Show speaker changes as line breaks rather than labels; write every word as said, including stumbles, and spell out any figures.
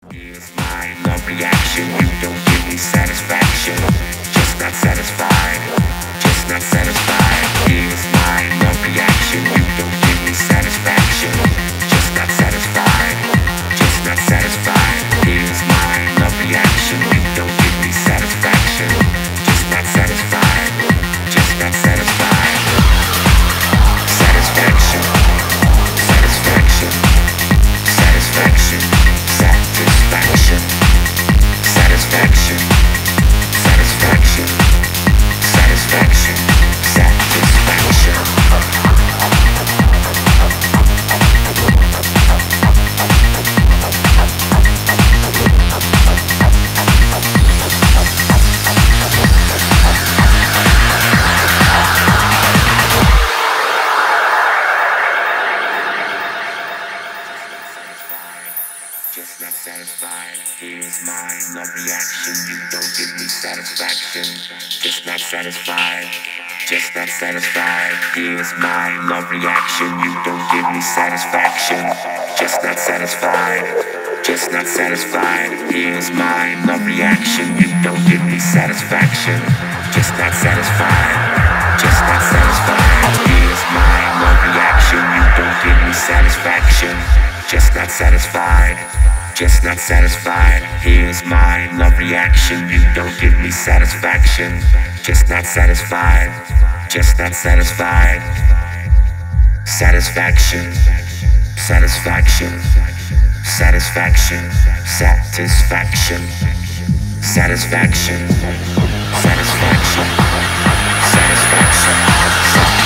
Here's my love reaction. You don't give me satisfaction. Just not satisfied. Just not satisfied. Here's my love reaction. You don't give me satisfaction. Just not satisfied. Just not satisfied. Here's my love reaction. You don't give me satisfaction. Just not satisfied. Just not satisfied. Satisfaction. Satisfaction. Satisfaction. Satisfaction. Satisfaction. Satisfaction. Satisfaction. Satisfaction. Just not satisfied. Here's my love reaction. You don't give me satisfaction. Just not satisfied. Just not satisfied. Here's my love reaction. You don't give me satisfaction. Just not satisfied. Just not satisfied. Here's my love reaction. You don't give me satisfaction. Just not satisfied. Just not satisfied. Here's my love reaction. You don't give me satisfaction. Just not satisfied. Just not satisfied. Here's my love reaction. You don't give me satisfaction. Just not satisfied. Just not satisfied. Satisfaction. Satisfaction. Satisfaction. Satisfaction. Satisfaction. Satisfaction. Satisfaction.